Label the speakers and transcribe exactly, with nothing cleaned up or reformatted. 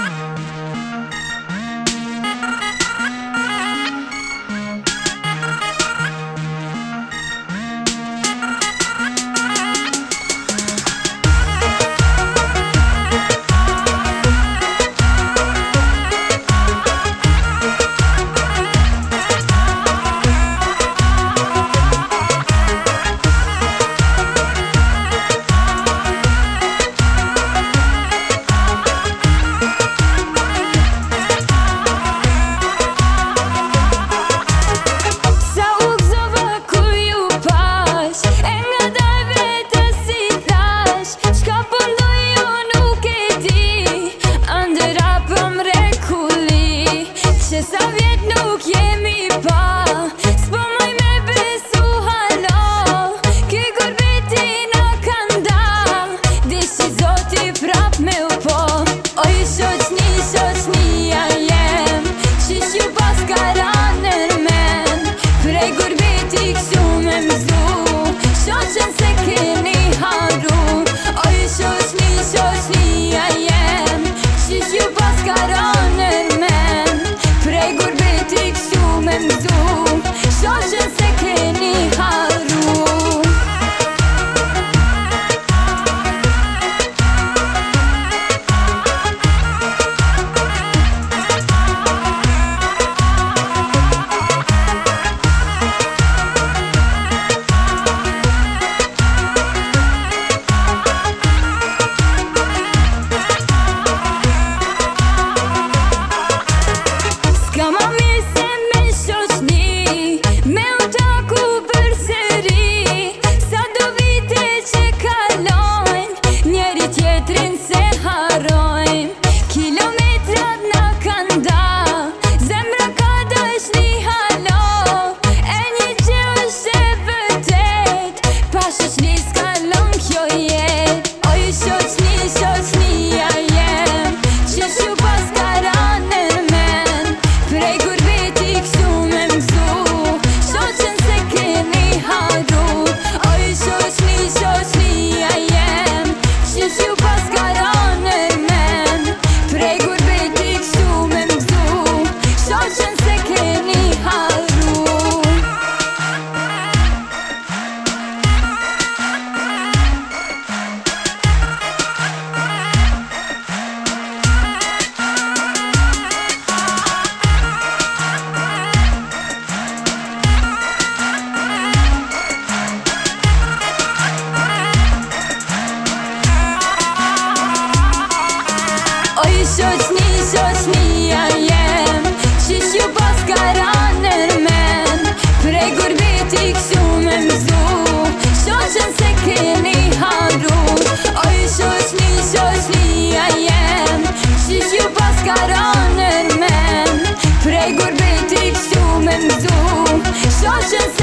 Speaker 1: Sa vjet nuk jemi pa, s'po moj me besu halo, ky gurbeti na kanda, dishi zoti prap me u po. Oj shoqni, shoqnia jem, qish ju pas ka raner men, prej gurbeti kështu me mzu, shoqen se keni haru. Oj shoqni, shoqnia jem, qish ju pas ka raner men, prej gurbeti kështu me mzu, shoqen se keni haru. S'ka ma mirë se me shoqni, me u taku përsëri, sa do vite që kalojnë, njeri tjetrin se harrojnë, kilometrat na kanë da, zemra ka dashni halo, e një që është e vërtet, pa shoqni s'ka lon kjo jet. Oj shoqni, shoqnia jem, qish ju pas ka raner men, prej gurbeti kështu me mzu, shoqen se keni haru. Oj shoqni, shoqnia jem, qish ju pas ka raner men, prej gurbeti kështu me mzu, shoqen se keni haru. Oj shoqni, shoqnia jem, qish ju pas ka raner men, prej gurbeti kështu me mzu, shoqen se keni haru. Oj shoqni, shoqnia jem, qish ju pas ka raner men, prej gurbeti kështu me mzu, shoqen se